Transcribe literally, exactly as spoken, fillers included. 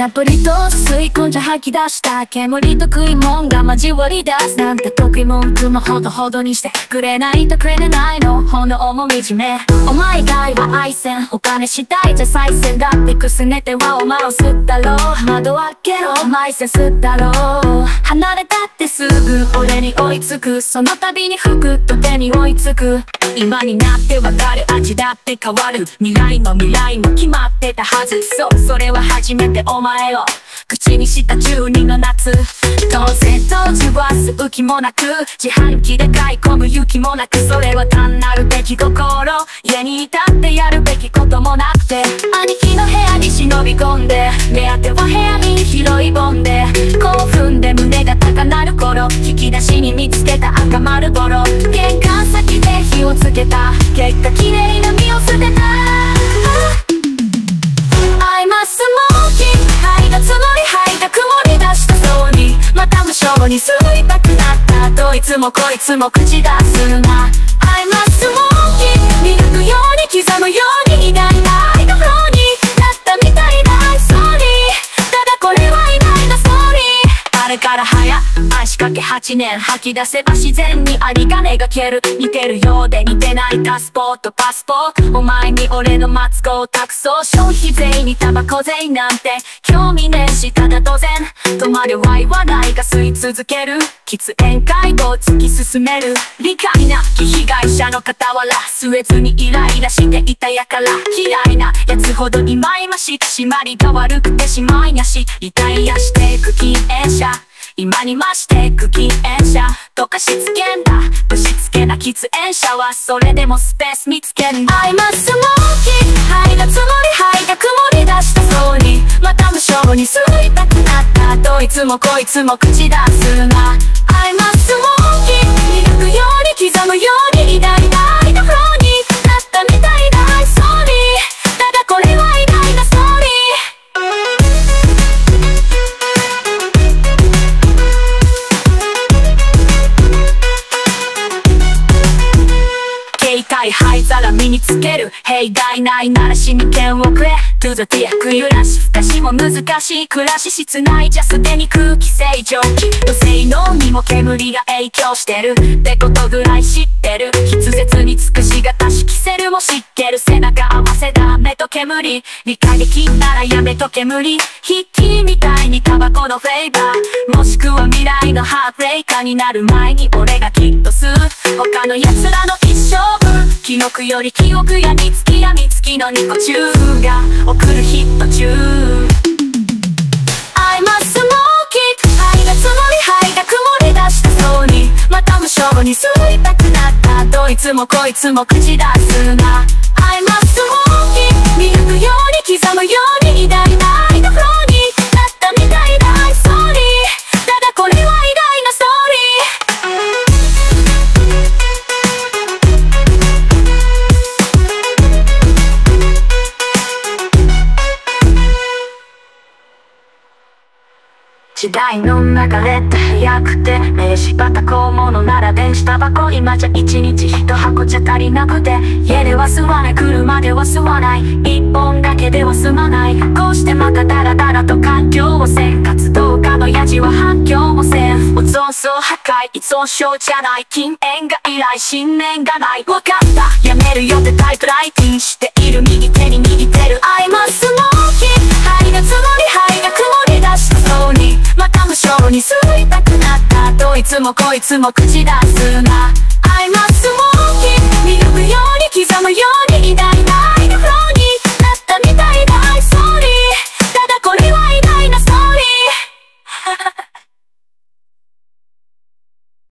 っぷりと吸い込んじゃ吐き出した煙と食いもんが交わり出すなんて得意もんつもほどほどにしてくれないとくれないの炎も惨めお前以外は愛せんお金次第じゃ再生だってくすねてはお前を吸ったろう窓開けろお前せ吸ったろう離れたってすぐ俺に追いつくその度に服と手に追いつく今になってわかる味だって変わる未来の未来も決まってたはずそうそれは初めてお前を口にしたじゅうにの夏当然当時は吸う気もなく自販機で買い込む勇気もなくそれは単なる出来心家にいたってやるべきこともなくて兄貴の部屋に忍び込んで目当ては部屋に広いボンで興奮で胸が高鳴る頃引き出しに見つけた赤丸ボロ玄関先で火をつけた結果綺麗な身を捨てたI'm a smoking 吐いたつもり吐いた曇り出したそうにまた無性に吸いたくなったどいつもこいつも口出すな I'm a smoking ミルクように刻むように偉大なアイドフローになったみたいな I'm sorry ただこれは偉大なストーリーあれから早足掛けはちねん吐き出せば自然に有り金が消える似てるようで似てないタスポートパスポートお前に俺のマツコを託そう消費税にタバコ税なんて興味ねえしただ当然止まるワイはないが吸い続ける喫煙会を突き進める理解なき被害者の傍ら吸えずにイライラしていたやから嫌いなやつほど忌々しく締まりが悪くてしまいやしリタイアしていく禁煙者今に増していく禁煙者とかしつけんだぶしつけな喫煙者はそれでもスペース見つけんだ I'm a smoking 吐いたつもり吐いた曇り出したそうにまた無性に吸いたくなったどいつもこいつも口出すな I'm a smoking ミルクように刻むように偉大なアイドフローになったみたいな I'm sorry ただこれは偉大なストーリー警戒灰皿身につける弊害ないなら死に剣をくれ To the dear 揺らしふかしも難しい暮らし室内じゃすでに空気清浄機の性能にも煙が影響してるってことぐらい知ってる筆舌に尽くしがたしキセルも知ってる背中合わせだ目と煙理解できんならやめとけ無理ヒッキーみたいにタバコのフレーバーもしくは未来のハーブレイカーになる前に俺がきっと吸う他の奴らの一生分記憶より記憶やみつきやみつきのニコチューンが送るヒット中 I'm a smoking 吐いたつもり吐いた曇り出したそうにまた無性に吸いたくなったどいつもこいつも口出すな I'm a smoking ミルクように刻むように偉大なアイドフローになったみたいな I'm sorry ただこれは偉大なストーリー時代の流れって早くて名刺バタ小物なら電子タバコ今じゃ一日一箱じゃ足りなくて家では吸わない車では吸わない一本だけでは済まないこうしてまたダラダラと環境汚染活動家のヤジは反響もせんオゾン層破壊依存症じゃない禁煙が依頼信念がないわかったやめるよってタイプライティンしている右手に握ってる I'm a smoking 吐いたつもり吐いた曇り出したそうにまた無性に吸いたくなったどいつもこいつも口出すな I'm a smoking ミルクように刻むように偉大な